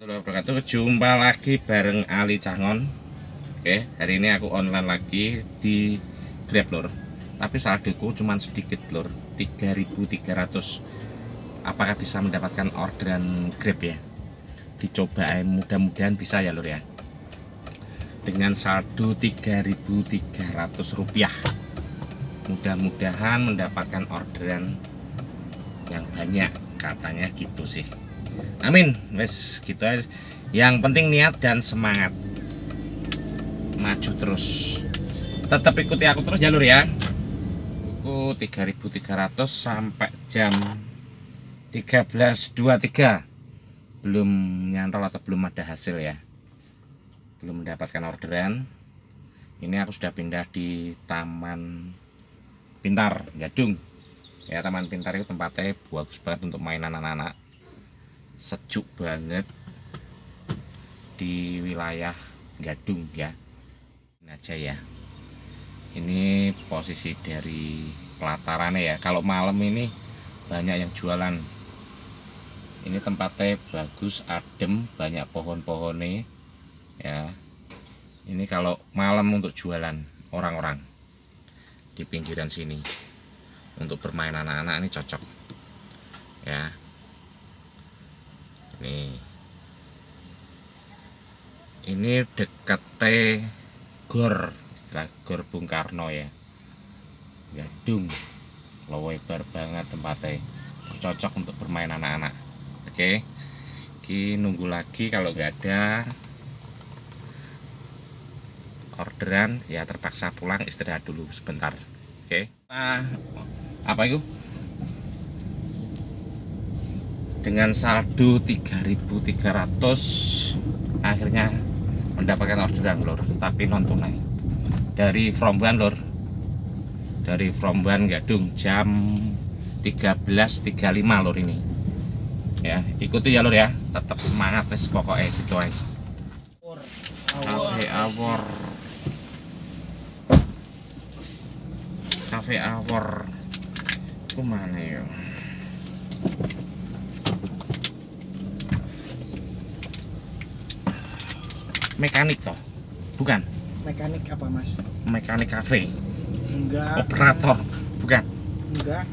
Wabarakatuh, jumpa lagi bareng Ali Cangon. Oke, hari ini aku online lagi di Grab lur. Tapi saldoku cuma sedikit lur, 3.300. Apakah bisa mendapatkan orderan Grab ya? Dicoba, mudah-mudahan bisa ya lur ya. Dengan saldo 3.300 rupiah, mudah-mudahan mendapatkan orderan yang banyak, katanya gitu sih. Amin, wes gitu aja. Yang penting niat dan semangat, maju terus. Tetap ikuti aku terus jalur ya. Aku 3.300 sampai jam 13.23. Belum nyantol atau belum ada hasil ya. Belum mendapatkan orderan. Ini aku sudah pindah di Taman Pintar Gadung. Ya, Taman Pintar itu tempatnya bagus banget untuk mainan anak-anak. Sejuk banget di wilayah Gadung ya. Ini aja ya. Ini posisi dari pelatarannya ya. Kalau malam ini banyak yang jualan. Ini tempatnya bagus, adem, banyak pohon-pohonnya ya. Ini kalau malam untuk jualan orang-orang di pinggiran sini untuk bermain anak-anak ini cocok ya. Ini dekat Gor, istilah Gor Bung Karno ya, Gadung. Lebar banget tempatnya, cocok untuk bermain anak-anak. Oke, kita nunggu lagi. Kalau nggak ada orderan ya terpaksa pulang, istirahat dulu sebentar. Oke, apa itu? Dengan saldo 3.300 akhirnya mendapatkan orderan lor, tapi non tunai dari From One lor, dari From One Gadung jam 13.35 lor ini ya. Ikuti ya lor ya, tetap semangat wes pokoknya gitu aja. Cafe Hour kemana ya? Mekanik toh? Bukan. Mekanik apa mas? Mekanik cafe. Enggak. Operator? Bukan. Enggak.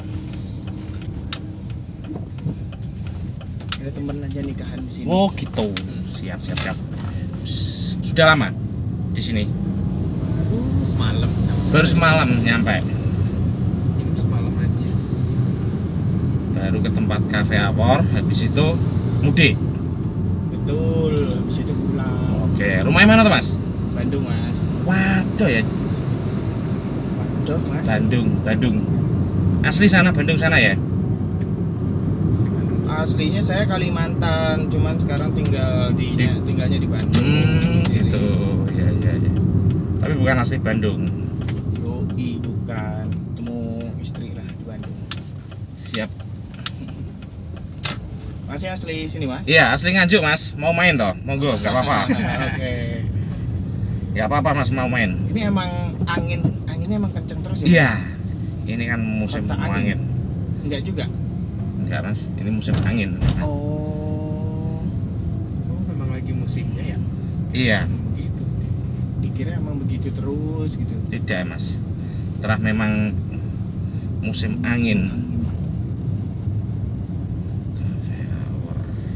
Ada temen aja nikahan di sini. Oh gitu. Siap. Sudah lama di sini? Semalam. Baru semalam nyampe. Ini semalam aja. Baru ke tempat Cafe Hour, habis itu mudik. Betul. Habis itu pulang. Oke, rumahnya mana tuh mas? Bandung mas. Waduh ya. Waduh mas. Bandung. Asli sana, Bandung sana ya? Aslinya saya Kalimantan, cuman sekarang tinggalnya di Bandung. Gitu. Ya. Tapi bukan asli Bandung. Yoi, bukan. Temu istri lah di Bandung. Siap. Masih asli sini mas? Iya, asli Nganjuk mas. Mau main toh? Monggo, gak apa-apa. Oke. Gak apa-apa mas, mau main. Ini emang anginnya emang kenceng terus ya? Iya. Ini kan musim Kota angin. Enggak juga? Enggak mas, ini musim angin. Oh, memang lagi musimnya ya? Iya. Gitu. Dikira emang begitu terus gitu. Tidak mas. Setelah memang musim angin. Cafe Hour.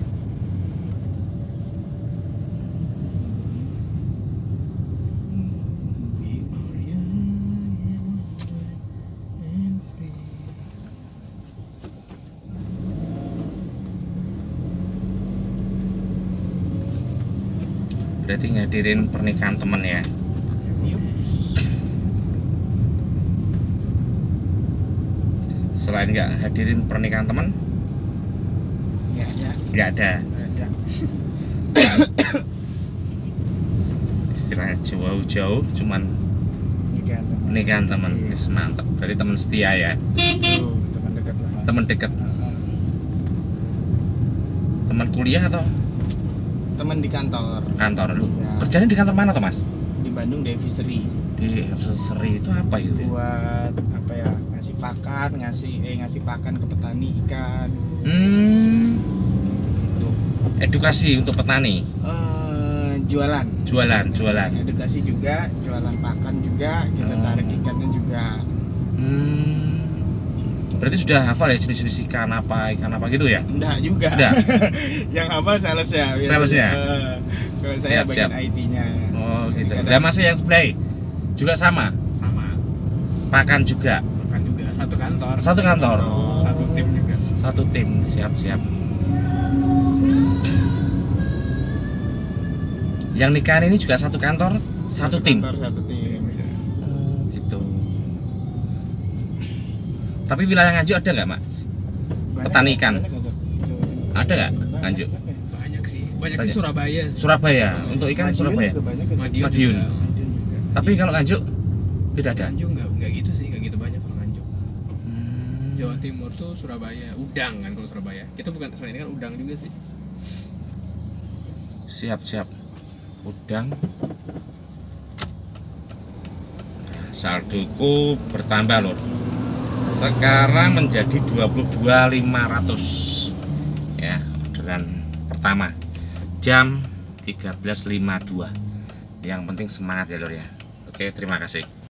Berarti ngadirin pernikahan temen ya? Yuk. Selain nggak hadirin pernikahan temen, Nggak ada. nggak ada. Nggak ada. Istilahnya jauh-jauh, cuman Nikahan teman. pernikahan temen. Yes, mantap. Berarti teman setia ya? Tuh, teman dekat lah. Mas. Teman dekat. Teman kuliah atau Teman di kantor. kantor lu? Ya. Kerjanya di kantor mana tuh mas? Di Bandung Devisery. Di Seri itu apa itu? Buat apa ya? Ngasih pakan ke petani ikan. Hmm. Gitu. edukasi untuk petani. Jualan. Edukasi juga, jualan pakan juga, kita tarik ikannya juga. Berarti sudah hafal ya jenis-jenis ikan apa gitu ya? Enggak juga. Yang hafal salesnya. Salesnya. Kalau saya bagian IT-nya. Oh gitu. Dan masih yang sebelah juga sama. Pakan juga. Satu kantor. Oh. Satu tim juga. Satu tim, siap. Yang nikahan ini juga satu kantor, satu tim. Satu tim. Oh, gitu. Tapi wilayah Nganjuk ada nggak, Mas? Petani ikan. Ada nggak Nganjuk? Banyak sih Surabaya. Surabaya. Untuk ikan Surabaya. Madiun. Tapi kalau Nganjuk tidak ada. Nganjuk nggak gitu sih, nggak gitu banyak kalau Nganjuk. Jawa Timur tuh Surabaya, udang kan kalau Surabaya. Kita bukan, selain ini kan udang juga sih. Siap. Udang. Saldoku bertambah lor. Sekarang menjadi 22.500. Ya, orderan pertama. Jam 13.52. Yang penting semangat ya lor ya. Oke, terima kasih.